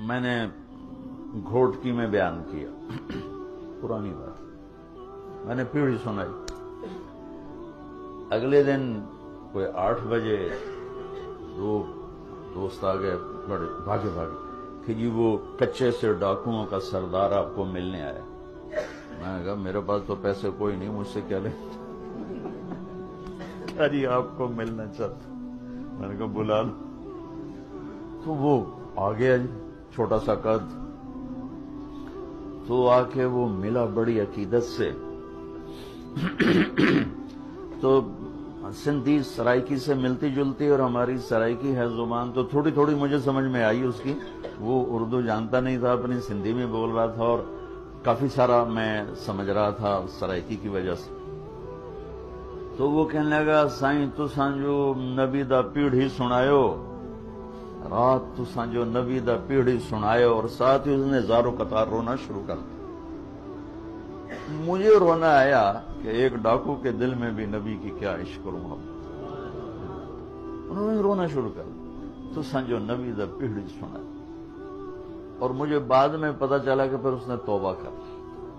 میں نے گھوٹکی میں بیان کیا پرانی بات، میں نے پیڑھی سنائی۔ اگلے دن کوئی 8 بجے دو دوست آ گئے، بڑے بھاگے کہ جی وہ کچے سے ڈاکوؤں کا سردار آپ کو ملنے آیا۔ میں نے کہا میرے پاس تو پیسے کوئی نہیں، مجھ سے کیا لیں؟ کہا جی آپ کو ملنا چاہتا۔ میں نے کہا بلا لو۔ تو وہ آ گیا جی، چھوٹا سا قد، تو آ کے وہ ملا بڑی عقیدت سے۔ تو سندھی سرائکی سے ملتی جلتی اور ہماری سرائکی ہے زبان، تو تھوڑی تھوڑی مجھے سمجھ میں آئی اس کی۔ وہ اردو جانتا نہیں تھا، اپنی سندھی میں بول رہا تھا، اور کافی سارا میں سمجھ رہا تھا سرائکی کی وجہ سے۔ تو وہ کہنے لگا سائیں تساں جو نبی دا پیڑھی سنایو، رات تساں جو نبی دا پیڑھی سنایو، اور ساتھ ہی اس نے زاروں قطار رونا شروع کر دیا۔ مجھے رونا آیا کہ ایک ڈاکو کے دل میں بھی نبی کی کیا عشق اور محبت۔ انہوں نے رونا شروع کر دیا، تساں جو نبی دا پیڑھی سنایو۔ اور مجھے بعد میں پتا چلا کہ پھر اس نے توبہ کر لی،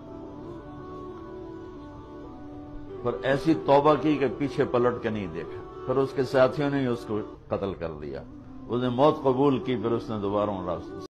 پر ایسی توبہ کی کہ پیچھے پلٹ کے نہیں دیکھا۔ پھر اس کے ساتھیوں نے اس کو قتل کر دیا، اس نے موت قبول کی، پھر اس نے دوبارہ راستہ